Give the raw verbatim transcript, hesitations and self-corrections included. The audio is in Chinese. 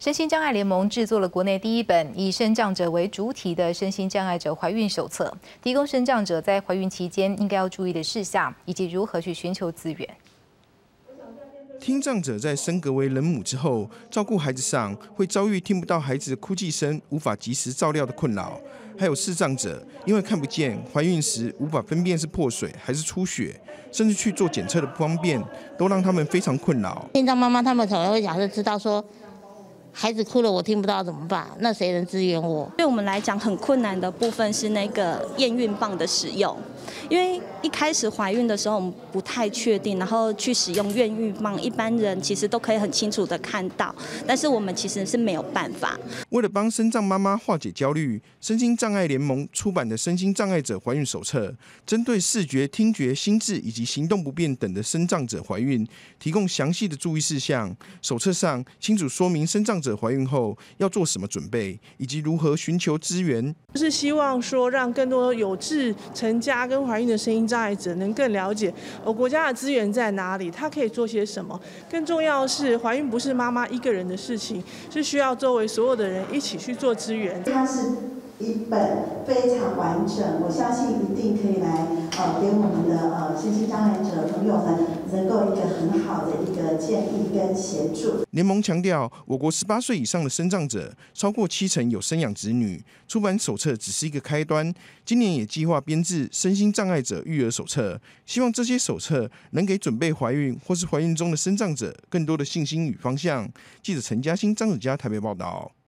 身心障碍联盟制作了国内第一本以身障者为主体的身心障碍者怀孕手册，提供身障者在怀孕期间应该要注意的事项，以及如何去寻求资源。 听障者在升格为人母之后，照顾孩子上会遭遇听不到孩子的哭泣声，无法及时照料的困扰；还有视障者因为看不见，怀孕时无法分辨是破水还是出血，甚至去做检测的不方便，都让他们非常困扰。 听障妈妈他们可能会假设知道说，孩子哭了我听不到怎么办？那谁能支援我？ 对我们来讲很困难的部分是那个验孕棒的使用，因为一开始怀孕的时候我们不太确定，然后去使用验孕棒，一般人其实都可以很清楚的看到，但是我们其实是没有办法。 为了帮身障妈妈化解焦虑，身心障碍联盟出版的《身心障碍者怀孕手册》，针对视觉、听觉、心智以及行动不便等的身障者怀孕，提供详细的注意事项。手册上清楚说明身障者怀孕后要做什么准备，以及如何寻求资源。 就是希望说，让更多有志成家跟怀孕的身心障碍者能更了解，呃，国家的资源在哪里，他可以做些什么。更重要的是，怀孕不是妈妈一个人的事情，是需要周围所有的人一起去做支援。 它是一本非常完整，我相信一定可以来呃给我们的呃身心障碍者朋友们能够一个很好的一个建议跟协助。 联盟强调，我国十八岁以上的身障者超过七成有生养子女，出版手册只是一个开端。今年也计划编制身心障碍者育儿手册，希望这些手册能给准备怀孕或是怀孕中的身障者更多的信心与方向。记者陈嘉欣、张子佳台北报道。